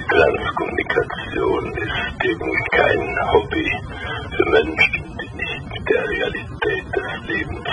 Transkommunikation ist eben kein Hobby für Menschen, die nicht mit der Realität des Lebens